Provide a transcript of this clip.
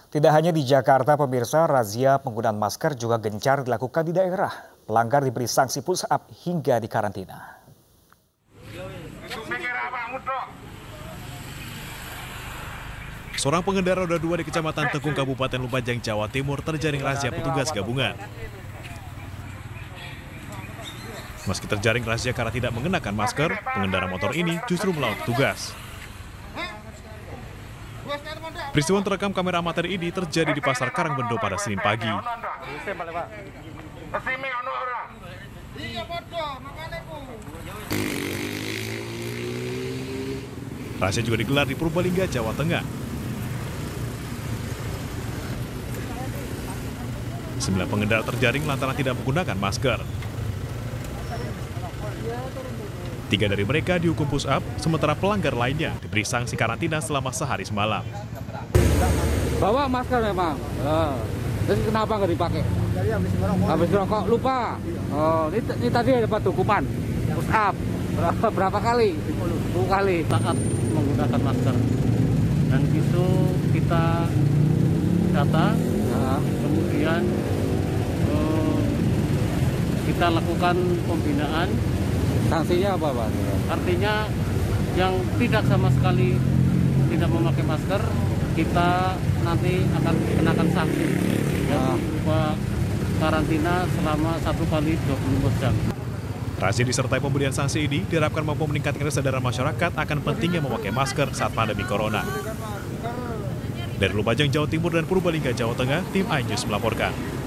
Tidak hanya di Jakarta, pemirsa, razia penggunaan masker juga gencar dilakukan di daerah. Pelanggar diberi sanksi push up hingga dikarantina. Seorang pengendara roda 2 di Kecamatan Tekung, Kabupaten Lumajang, Jawa Timur terjaring razia petugas gabungan. Meski terjaring razia karena tidak mengenakan masker, pengendara motor ini justru melawan petugas. Peristiwa terekam kamera amatir ini terjadi di Pasar Karangbendo pada Senin pagi. Razia juga digelar di Purbalingga, Jawa Tengah. 9 pengendara terjaring lantaran tidak menggunakan masker. 3 dari mereka dihukum push up, sementara pelanggar lainnya diberi sanksi karantina selama sehari semalam. Bawa masker memang, terus kenapa nggak dipakai? Habis rokok lupa. Oh, ini tadi dapat hukuman push up berapa kali? 10 kali. Saat menggunakan masker, dan itu kita data, kemudian kita lakukan pembinaan. Sanksinya apa, Pak? Artinya yang tidak sama sekali tidak memakai masker, kita nanti akan kenakan sanksi, berupa karantina selama 1 kali 24 jam. Razia disertai pemberian sanksi ini diharapkan mampu meningkatkan kesadaran masyarakat akan pentingnya memakai masker saat pandemi corona. Dari Lumajang, Jawa Timur dan Purbalingga, Jawa Tengah, tim iNews melaporkan.